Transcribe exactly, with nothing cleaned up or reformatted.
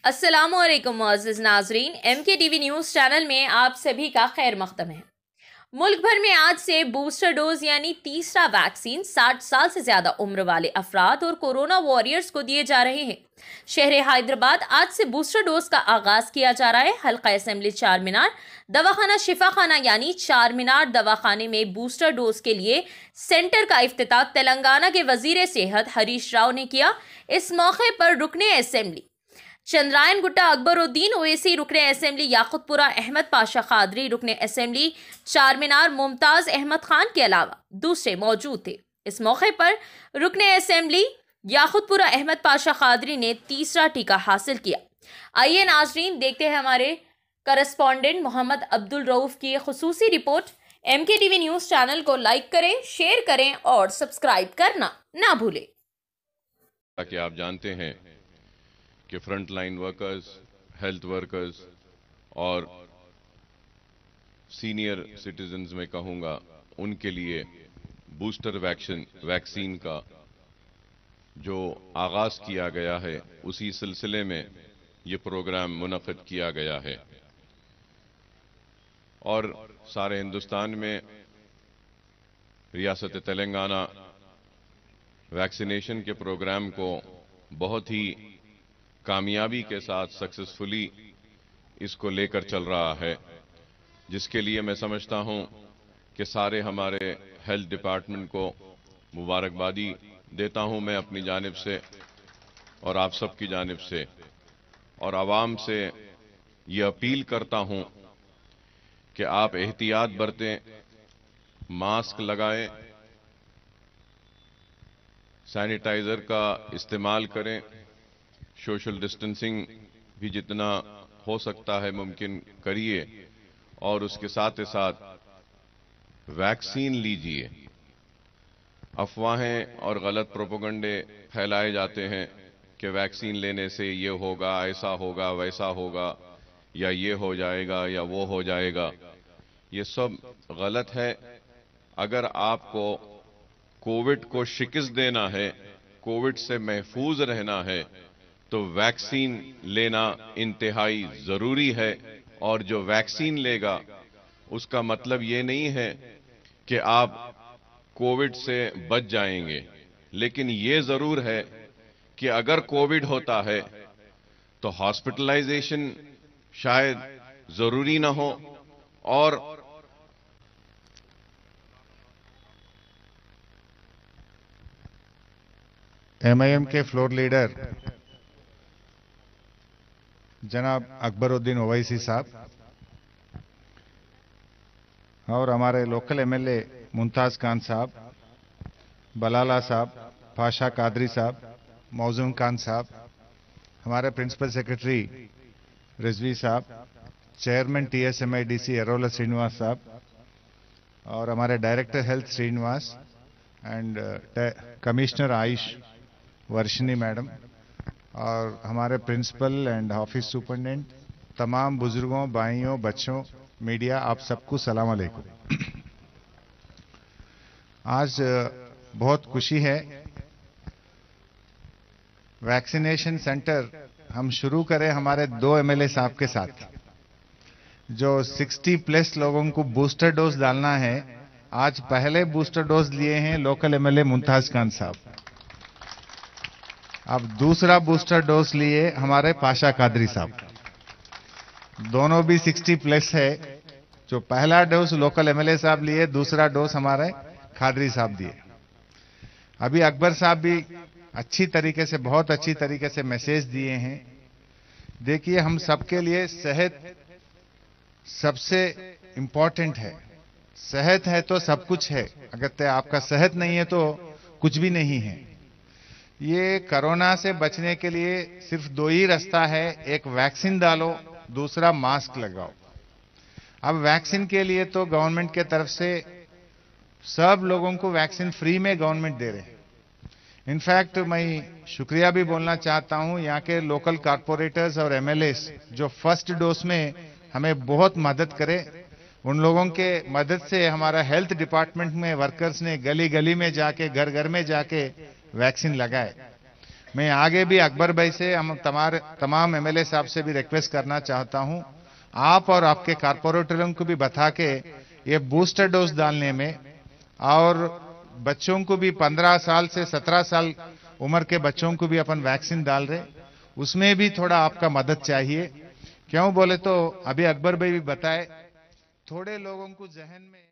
अस्सलामु अलैकुम मुअज़्ज़िज़ नाज़रीन, M K T V news channel में आप सभी का खैर मक़दम है। मुल्क भर में आज से बूस्टर डोज यानी तीसरा वैक्सीन साठ साल से ज़्यादा उम्र वाले अफराद और कोरोना वॉरियर्स को दिए जा रहे हैं। शहर हैदराबाद आज से बूस्टर डोज का आगाज़ किया जा रहा है। हल्का असेंबली चार मीनार दवाखाना शिफाखाना यानी चार मीनार दवाखाने में बूस्टर डोज के लिए सेंटर का इफ्तिताह तेलंगाना के वजीर सेहत हरीश राव ने किया। इस मौके पर रुकने असेंबली चंद्रायन गुट्टा अकबरुद्दीन ओवैसी, रुकने असेंबली याकुतपुरा अहमद पाशा कादरी, रुकने असेंबली चार मीनार मुमताज अहमद खान के अलावा दूसरे मौजूद थे। इस मौके पर रुकने असेंबली याकुतपुरा अहमद पाशा कादरी ने तीसरा टीका हासिल किया। आइए नाजरीन, देखते हैं हमारे करस्पॉन्डेंट मोहम्मद अब्दुल रऊफ की खुसूसी report. M K T V news channel को लाइक करें, शेयर करें और सब्सक्राइब करना ना भूलें। ताकि आप जानते हैं कि front line workers, health workers और सीनियर सिटीजन्स में कहूँगा, उनके लिए बूस्टर वैक्सीन वैक्सीन का जो आगाज़ किया गया है, उसी सिलसिले में ये प्रोग्राम मुनक़िद किया गया है। और सारे हिंदुस्तान में रियासत तेलंगाना वैक्सीनेशन के प्रोग्राम को बहुत ही कामयाबी के साथ सक्सेसफुली इसको लेकर चल रहा है, जिसके लिए मैं समझता हूं कि सारे हमारे हेल्थ डिपार्टमेंट को मुबारकबादी देता हूं मैं अपनी जानिब से और आप सब की जानिब से, और आवाम से ये अपील करता हूं कि आप एहतियात बरतें, मास्क लगाएं, सैनिटाइजर का इस्तेमाल करें, सोशल डिस्टेंसिंग भी जितना हो सकता है मुमकिन करिए, और उसके साथ ही साथ वैक्सीन लीजिए। अफवाहें और गलत प्रोपेगेंडे फैलाए जाते हैं कि वैक्सीन लेने से ये होगा, ऐसा होगा, वैसा होगा, या ये हो जाएगा या वो हो जाएगा। ये सब गलत है। अगर आपको कोविड को शिकस्त देना है, कोविड से महफूज रहना है, तो वैक्सीन लेना इंतहाई जरूरी है। और जो वैक्सीन लेगा उसका मतलब ये नहीं है कि आप कोविड से बच जाएंगे, लेकिन ये जरूर है कि अगर कोविड होता है तो हॉस्पिटलाइजेशन शायद जरूरी ना हो। और एम आई एम के फ्लोर लीडर जनाब अकबरुद्दीन ओवैसी साहब और हमारे local M L A Mumtaz Khan sahab, Balala साहब, पाशा कादरी साहब, मौजूम खान साहब, हमारे principal secretary Rizvi sahab, chairman T S M I D C Erolla Srinivas sahab, और हमारे director health Srinivas and commissioner Ayush Varshini madam, और हमारे प्रिंसिपल एंड ऑफिस सुपरिटेंडेंट, तमाम बुजुर्गों, भाइयों, बच्चों, मीडिया, आप सबको सलाम अलैकुम। आज बहुत खुशी है, वैक्सीनेशन सेंटर हम शुरू करें हमारे दो एम एल ए साहब के साथ, जो साठ प्लस लोगों को बूस्टर डोज डालना है। आज पहले बूस्टर डोज लिए हैं local M L A Mumtaz Khan sahab, अब दूसरा बूस्टर डोज लिए हमारे पाशा कादरी साहब। दोनों भी साठ प्लस है। जो पहला dose local M L A sahab लिए, दूसरा डोज हमारे कादरी साहब दिए। अभी अकबर साहब भी अच्छी तरीके से, बहुत अच्छी तरीके से मैसेज दिए हैं। देखिए, हम सबके लिए सेहत सबसे इंपॉर्टेंट है। सेहत है तो सब कुछ है, अगर आपका सेहत नहीं है तो कुछ भी नहीं है। ये कोरोना से बचने के लिए सिर्फ दो ही रास्ता है, एक वैक्सीन डालो, दूसरा मास्क लगाओ। अब वैक्सीन के लिए तो गवर्नमेंट के तरफ से सब लोगों को वैक्सीन फ्री में गवर्नमेंट दे रहे हैं। इनफैक्ट मैं शुक्रिया भी बोलना चाहता हूं यहाँ के लोकल कारपोरेटर्स और एम एल एस जो फर्स्ट डोज में हमें बहुत मदद करे। उन लोगों के मदद से हमारा हेल्थ डिपार्टमेंट में वर्कर्स ने गली गली में जाके, घर घर में जाके वैक्सीन लगाए। मैं आगे भी अकबर भाई से हम तमार तमाम एमएलए साहब से भी रिक्वेस्ट करना चाहता हूं, आप और आपके कारपोरेटरों को भी बता के ये बूस्टर डोज डालने में, और बच्चों को भी पंद्रह साल से सत्रह साल उम्र के बच्चों को भी अपन वैक्सीन डाल रहे, उसमें भी थोड़ा आपका मदद चाहिए। क्यों बोले तो अभी अकबर भाई भी बताए, थोड़े लोगों को जहन में